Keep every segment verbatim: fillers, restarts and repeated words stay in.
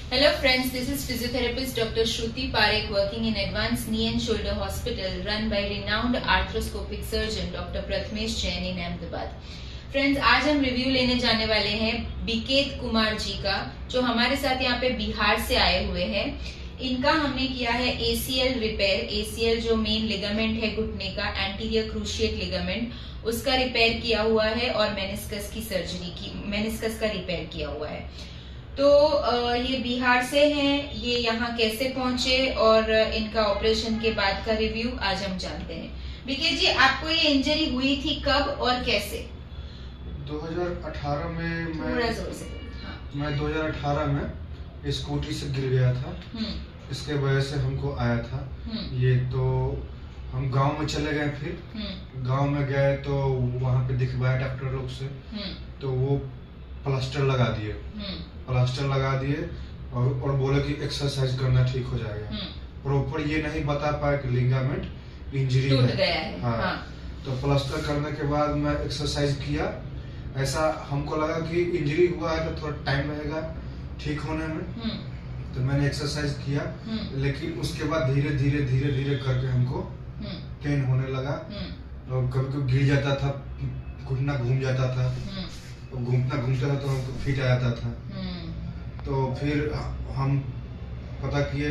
Hello friends, this is physiotherapist Doctor Shruti Parekh working in Advanced Knee and Shoulder Hospital run by renowned arthroscopic surgeon Doctor Prathamesh Jain in Ahmedabad. Friends, आज हम review लेने जाने वाले हैं बिकेत कुमार जी का, जो हमारे साथ यहाँ पे बिहार से आए हुए हैं। इनका हमने किया है एसीएल रिपेयर। एसीएल जो मेन लिगामेंट है घुटने का, एंटीरियर क्रूशिएट लिगामेंट, उसका रिपेयर किया हुआ है और मेनिस्कस की सर्जरी की, मेनिस्कस का रिपेयर किया हुआ है। तो ये बिहार से हैं, ये यहाँ कैसे पहुंचे और इनका ऑपरेशन के बाद का रिव्यू आज हम जानते हैं। बिकेत जी, आपको ये इंजरी हुई थी कब और कैसे? दो हज़ार अठारह में मैं हाँ। मैं दो हज़ार अठारह में स्कूटी से गिर गया था, इसके वजह से हमको आया था ये। तो हम गांव में चले गए, फिर गांव में गए तो वहां पे दिखवाया डॉक्टर लोग से, तो वो प्लास्टर लगा दिए प्लास्टर लगा दिए और, और बोले कि एक्सरसाइज करना ठीक हो जाएगा। प्रॉपर ये नहीं बता पाए कि लिगामेंट इंजरी है। हाँ।, हाँ। तो प्लास्टर करने के बाद मैं एक्सरसाइज किया। ऐसा हमको लगा कि इंजरी हुआ है तो थोड़ा टाइम लगेगा ठीक होने में, तो मैंने एक्सरसाइज किया। लेकिन उसके बाद धीरे धीरे धीरे धीरे करके हमको पेन होने लगा और कभी कभी गिर जाता था, घुटना घूम जाता था, तो घूमता घूमता था तो हमको फिट आ जाता था। तो फिर हम पता किए,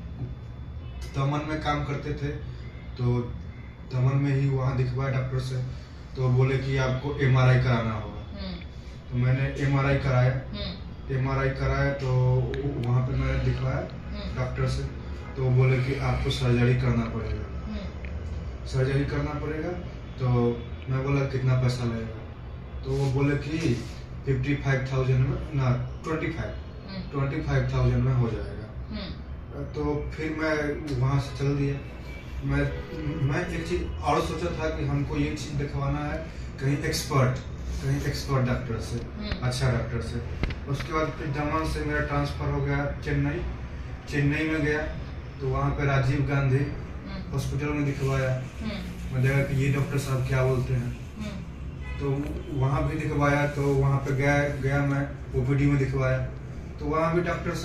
दमन में काम करते थे, तो दमन में ही वहाँ दिखवाया डॉक्टर से, तो बोले कि आपको एमआरआई कराना होगा। तो मैंने एमआरआई कराया एमआरआई कराया तो वहाँ पे मैंने दिखवाया डॉक्टर से, तो बोले कि आपको सर्जरी करना पड़ेगा सर्जरी करना पड़ेगा तो मैं बोला कितना पैसा लगेगा? तो वो बोले कि फिफ्टी फाइव थाउजेंड में ना twenty five twenty five thousand में हो जाएगा। तो फिर मैं वहाँ से चल दिया। मैं मैं एक चीज और सोचा था कि हमको ये चीज दिखवाना है कहीं एक्सपर्ट कहीं एक्सपर्ट डॉक्टर से, अच्छा डॉक्टर से। उसके बाद फिर दमन से मेरा ट्रांसफर हो गया चेन्नई चेन्नई में गया, तो वहाँ पे राजीव गांधी हॉस्पिटल में दिखवाया। मैं देखा कि ये डॉक्टर साहब क्या बोलते हैं, तो वहाँ भी दिखवाया। तो वहाँ पे गया गया मैं ओपीडी में दिखवाया, तो वहाँ भी डॉक्टर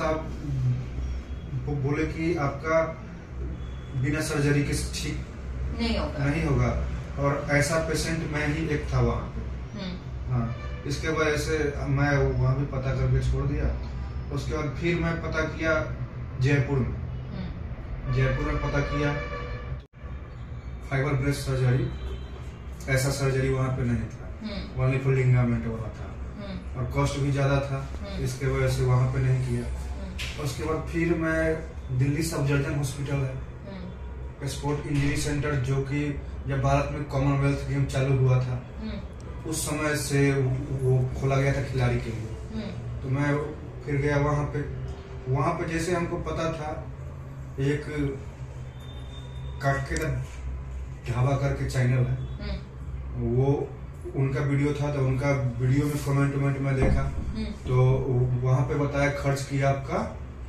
साहब बोले कि आपका बिना सर्जरी के ठीक नहीं होगा नहीं होगा और ऐसा पेशेंट मैं ही एक था वहाँ पे। हाँ, इसके वजह से मैं वहाँ भी पता करके छोड़ दिया। उसके बाद फिर मैं पता किया जयपुर में जयपुर में पता किया फाइबर ब्रेस्ट सर्जरी, ऐसा सर्जरी वहाँ पे नहीं था, ओनली फॉर लिगामेंट वाला था और कॉस्ट भी ज्यादा था, इसके वजह से वहाँ पे नहीं किया। उसके बाद फिर मैं दिल्ली सबजर्जन हॉस्पिटल है, स्पोर्ट इंजरी सेंटर, जो कि जब भारत में कॉमनवेल्थ गेम चालू हुआ था उस समय से वो खोला गया था खिलाड़ी के लिए। तो मैं फिर गया वहां पे वहां पे जैसे हमको पता था, एक काटके ढाबा करके चैनल है, वो उनका वीडियो था, तो उनका वीडियो में कमेंट वमेंट में देखा, तो वहां पे बताया खर्च किया आपका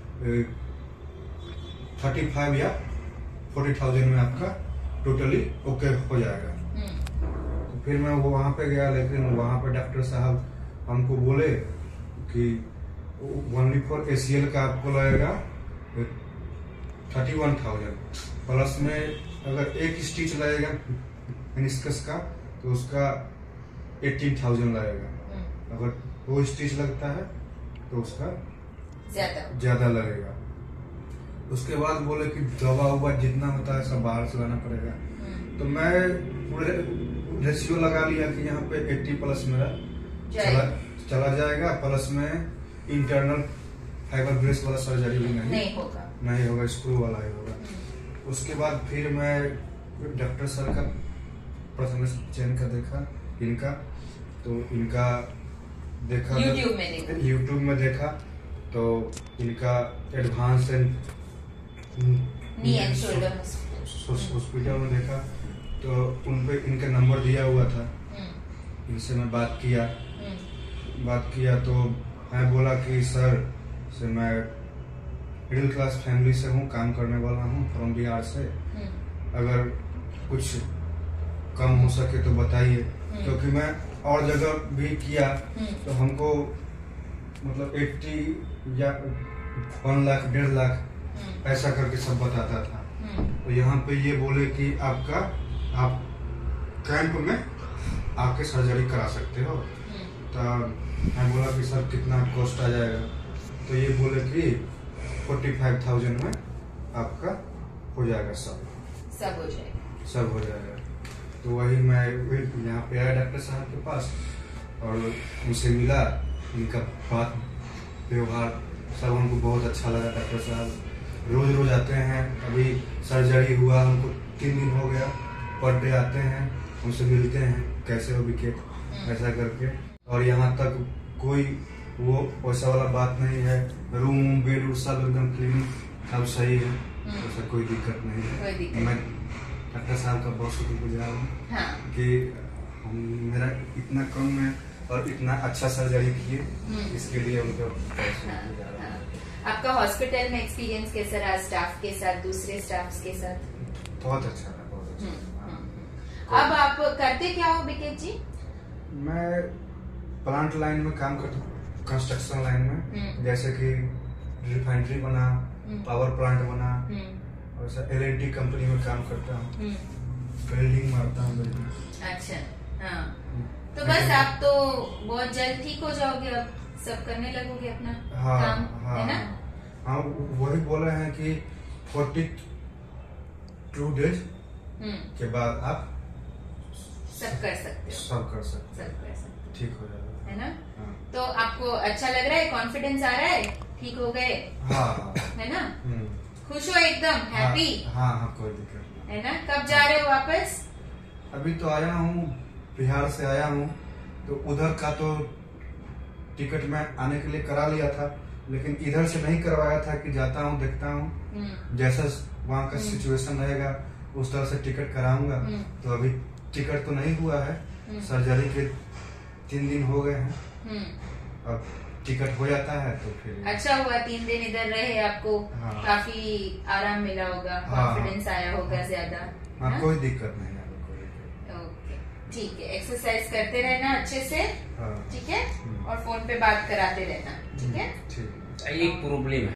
थर्टी फाइव या फोर्टी थाउजेंड में आपका टोटली ओके हो जाएगा। तो फिर मैं वो वहाँ पे गया, लेकिन वहाँ पे डॉक्टर साहब हमको बोले कि ओनली फॉर एसीएल का आपको लगेगा थर्टी वन थाउजेंड, प्लस में अगर एक स्टिच लगेगा मेनिस्कस का तो उसका एटीन थाउजेंड लगेगा, अगर दो स्टिच लगता है तो उसका ज्यादा ज्यादा लगेगा। उसके बाद बोले कि दवा उवा जितना होता है सब बाहर से लाना पड़ेगा। तो मैं पूरे रेशियो लगा लिया कि यहाँ पे अस्सी प्लस मेरा चला चला जाएगा, प्लस में इंटरनल फाइबर ब्रेस्ट वाला सर्जरी भी नहीं नहीं होगा नहीं होगा स्क्रू वाला ही होगा। उसके बाद फिर मैं डॉक्टर सर का प्रथमेश जैन का देखा, इनका तो इनका देखा यूट्यूब में देखा यूट्यूब में देखा तो इनका advance and knee and shoulder hospital में देखा, तो उन पे इनका नंबर दिया हुआ था। इनसे मैं बात किया बात किया तो मैं बोला कि सर से मैं मिडिल क्लास फैमिली से हूँ, काम करने वाला हूँ फ्रॉम बिहार से, अगर कुछ कम हो सके तो बताइए, क्योंकि मैं और जगह भी किया तो हमको मतलब अस्सी या वन लाख डेढ़ लाख ऐसा करके सब बताता था। तो यहाँ पे ये बोले कि आपका आप कैंप में आके सर्जरी करा सकते हो। तो मैं बोला कि सर कितना कॉस्ट आ जाएगा? तो ये बोले कि फोर्टी फाइव थाउजेंड में आपका हो जाएगा, सब सब हो जाएगा सब हो जाएगा। तो वही मैं वही यहाँ पे आया डॉक्टर साहब के पास और उनसे मिला। उनका बात व्यवहार सब हमको बहुत अच्छा लगा। डॉक्टर साहब रोज रोज आते हैं, अभी सर्जरी हुआ हमको तीन दिन हो गया, पर डे आते हैं, उनसे मिलते हैं कैसे हो विकेट ऐसा करके। और यहाँ तक कोई वो वैसा वाला बात नहीं है, रूम बेड सब एकदम क्लीन सब सही है, ऐसा कोई दिक्कत नहीं है। मैं डॉक्टर साहब का बहुत शुक्रगुजार हूँ हाँ। कि मेरा इतना कम में और इतना अच्छा सर्जरी किए, इसके लिए उनको हाँ, हाँ। आपका हॉस्पिटल में एक्सपीरियंस कैसा रहा? स्टाफ के साथ, दूसरे स्टाफ के साथ? बहुत अच्छा रहा, बहुत अच्छा। हाँ। अब आप करते क्या हो विकेट जी? मैं प्लांट लाइन में काम करता हूँ, कंस्ट्रक्शन लाइन में, जैसे कि रिफाइनरी बना, पावर प्लांट बना, और एल एन टी कंपनी में काम करता हूँ, वेल्डिंग मारता हूँ। अच्छा हाँ। तो बस आप तो बहुत जल्द ठीक हो जाओगे, अब सब करने लगोगे अपना हाँ, काम हाँ, है ना? हाँ वही बोले हैं कि फोर्टी टू डेज के बाद आप सब कर सकते हो, सब कर सकते सब कर सकते हो, ठीक हो जाएगा, है ना? हाँ। तो आपको अच्छा लग रहा है, कॉन्फिडेंस आ रहा है, ठीक हो गए हाँ, है ना? खुश हो एकदम, हैप्पी? हाँ हाँ कोई दिक्कत नहीं है ना? कब जा रहे हो वापस? अभी तो आया हूँ, बिहार से आया हूँ, तो उधर का तो टिकट मैं आने के लिए करा लिया था, लेकिन इधर से नहीं करवाया था कि जाता हूँ देखता हूँ जैसा वहाँ का सिचुएशन रहेगा उस तरह से टिकट कराऊंगा। तो अभी टिकट तो नहीं हुआ है, सर्जरी के तीन दिन हो गए हैं, अब टिकट हो जाता है तो फिर अच्छा हुआ तीन दिन इधर रहे, आपको हाँ। काफी आराम मिला होगा, कॉन्फिडेंस हाँ, आया होगा ज्यादा। हाँ, कोई दिक्कत नहीं है। ओके ठीक है, एक्सरसाइज करते रहना अच्छे से, हाँ, ठीक है, और फोन पे बात कराते रहना, ठीक है। ठीक है। एक प्रॉब्लम है।